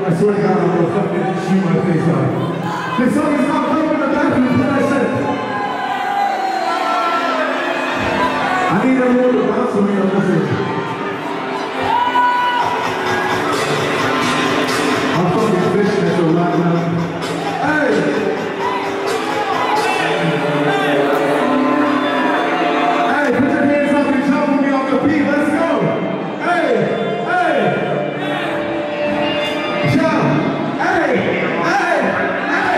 I swear to God, I'm gonna fucking shoot my face off. This song is not coming in the bathroom, what I said. I need everyone to bounce with me on this one. I'm fucking fishing at the right now. Hey! Hey, put your hands up and jump with me on the beat, let's go! Hey! Hey! Jump! Hey! Hey! Hey!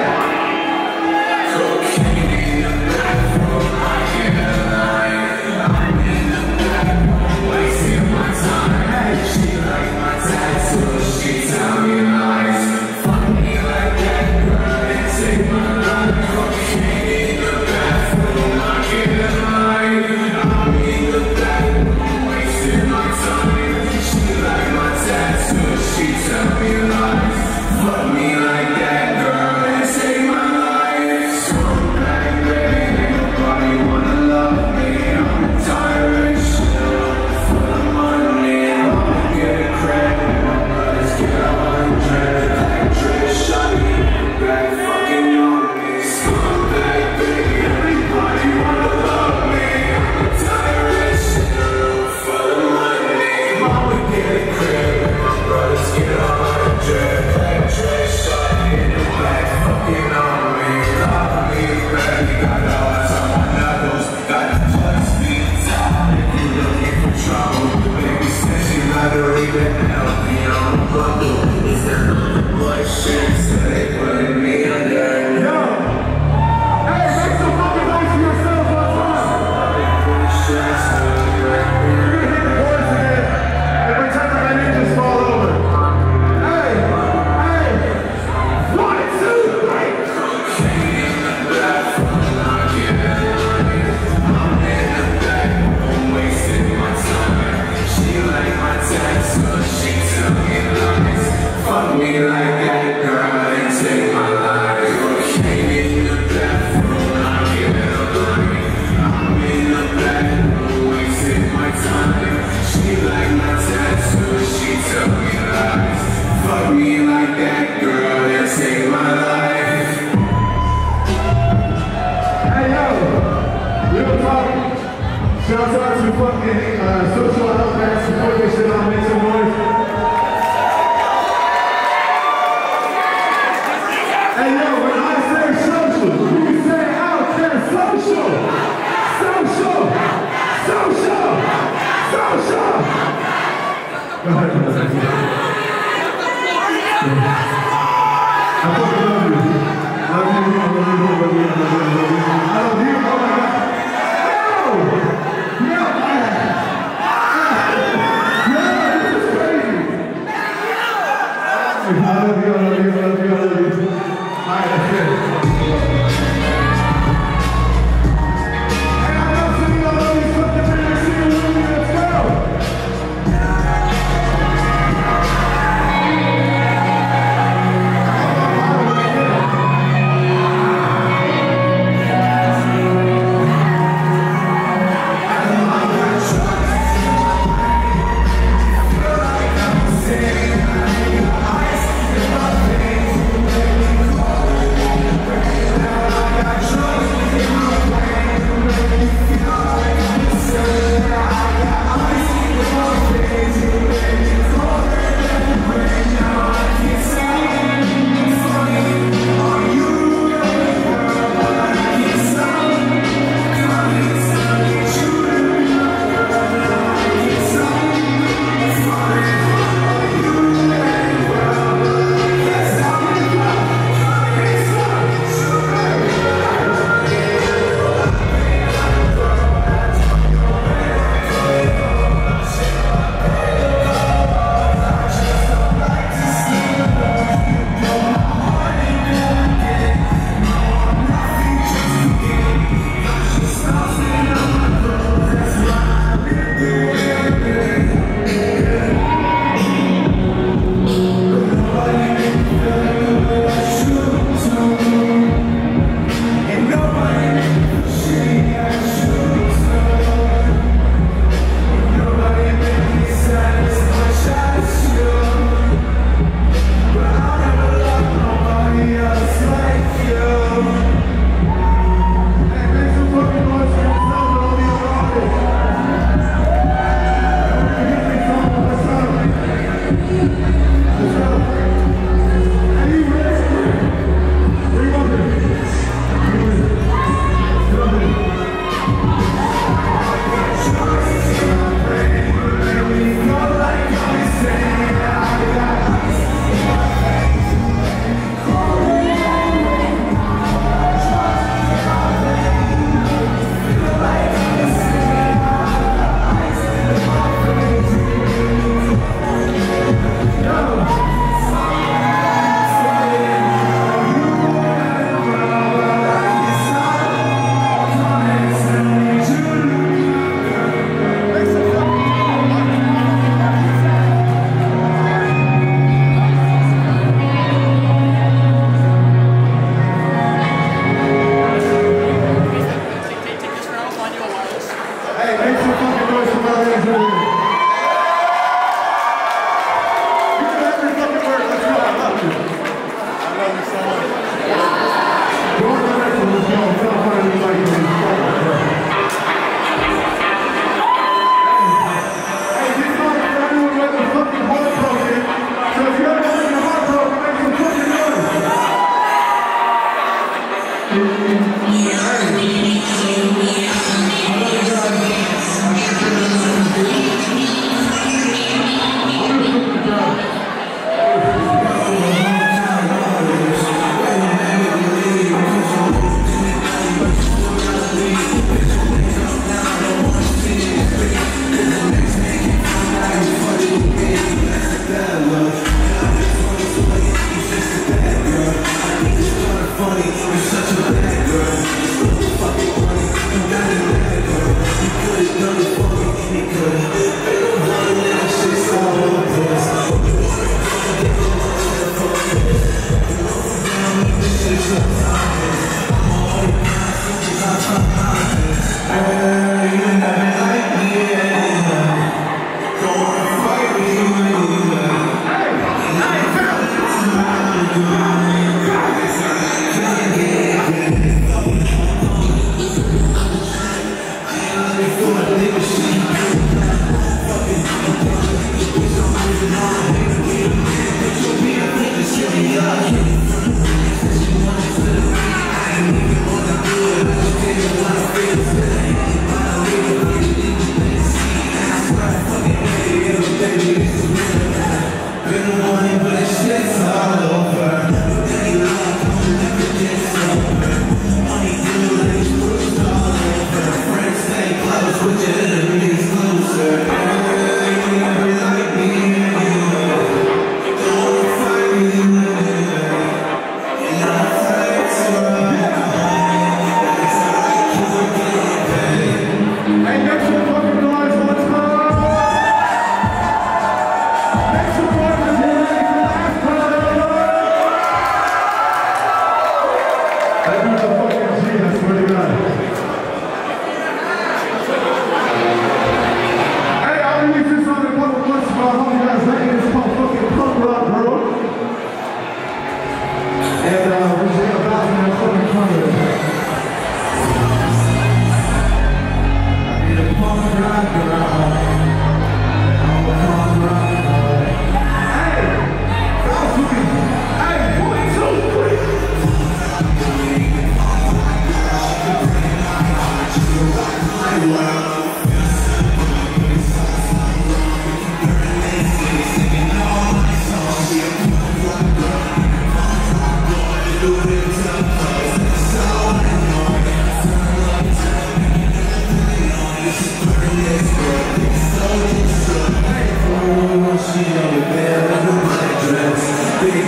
Cocaine in the bathroom, I can't lie. I'm in the bathroom, wasting my time. Hey. She like my tattoos, she tell me lies. Fuck me like that girl and take my life. Cocaine in the bathroom, I can't lie. I'm in the bathroom, wasting my time. She like my tattoos, she tell me lies. Fuck me like that girl and take my life. So bad, baby, nobody wanna love me. I'm tired of shit for the money. I'ma get a credit, my brothers get 100. Actress, shawty in the back, fucking on me. So bad, baby, everybody wanna love me. I'm tired of shit for the money. I'ma get a credit, my brothers get 100. Actress, shawty in the back, fucking on me. Love me, baby, got odds on my knuckles. Got the plus beat tight if you looking for trouble. Baby said she rather read it and help me on the bubble. Is there nothing but shit? So they putting me under. Yo! Hey, make some fucking noise for yourself on time! You're gonna hit the boards again and pretend like I didn't just fall over. Hey! Hey! 1, 2, 3! Cocaine in the bathroom, I get money. I'm in the bathroom, wasting my time. She like my tattoos, she tell me lies. Fuck me like that girl and take my life. Cocaine in the bathroom, I get money. I'm in the bathroom, wasting my time. She like my tattoos, she tell me lies. Fuck me like that girl and take my life. Hey yo, real talk. Shout out to fucking social health and support this shit on Make Some Noise. Hey yo, when I say social, you say out there social. Social. Social. Social. Go ahead, I fucking love you. I love you. I love you. I love you. I love you. Oh my God. Yo! Yeah, this is crazy. I love you. I love you. I love you. I love you. Alright, that's it. Hey, I'm not singing all of these fucking videos. Singing with me. Let's go.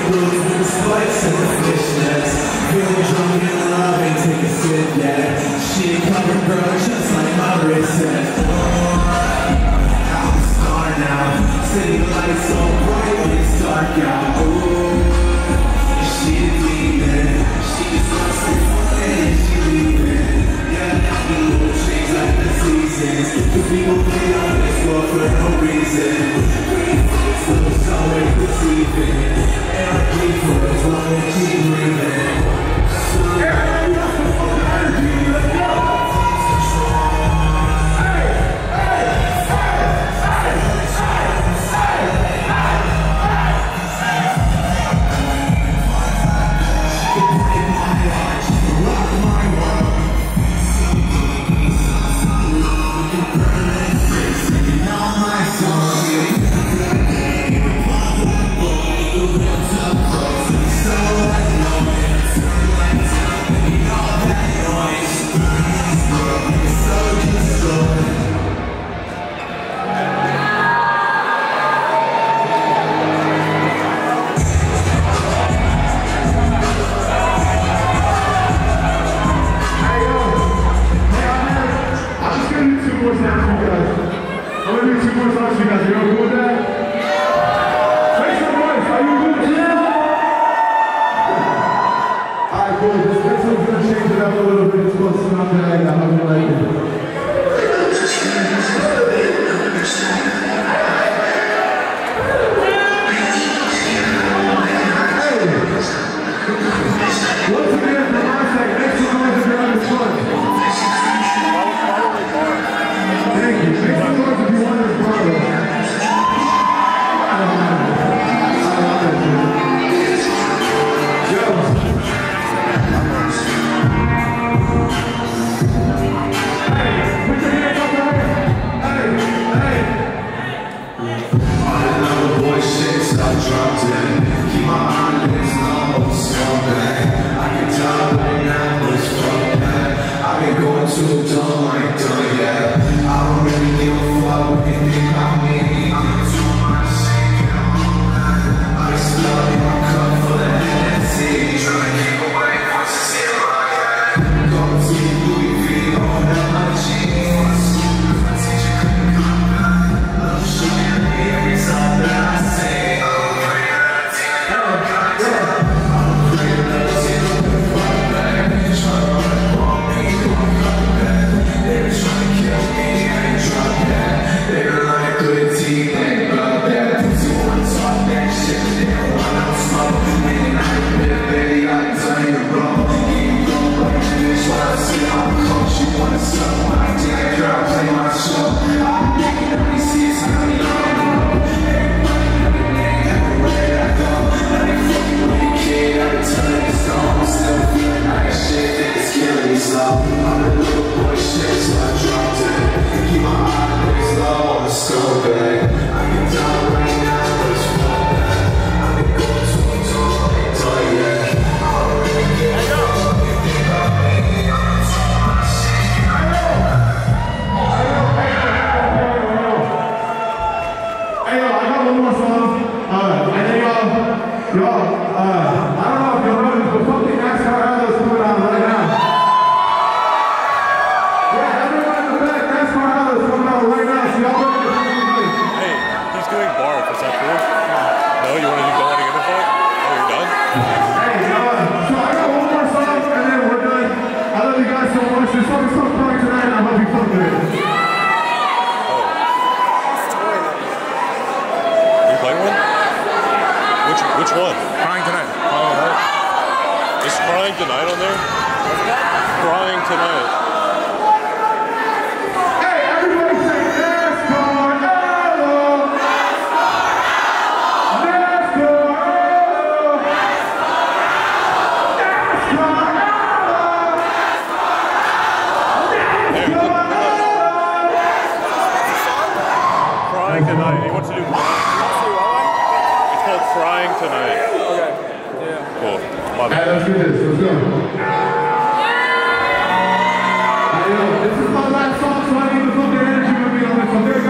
boots with the spikes and the fishnets. Feeling drunk in love, ain't take a sip yet. She ain't covered, girl, just like my wrist said. I'm a star now. City lights so bright when it's dark out. Ooh, she's leaving. She's lost her fun and she's leaving. Yeah, the little change like the seasons. Cause people play on this world for no reason. So it's always deceiving. And I keep for as long as she's breathing. So energy, let's go!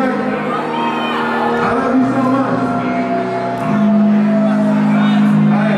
I love you so much.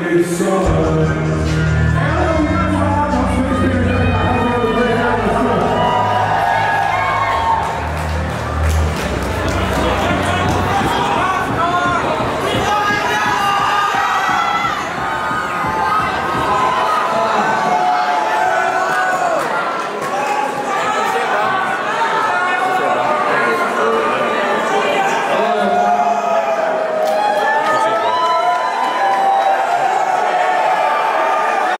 it's so hard.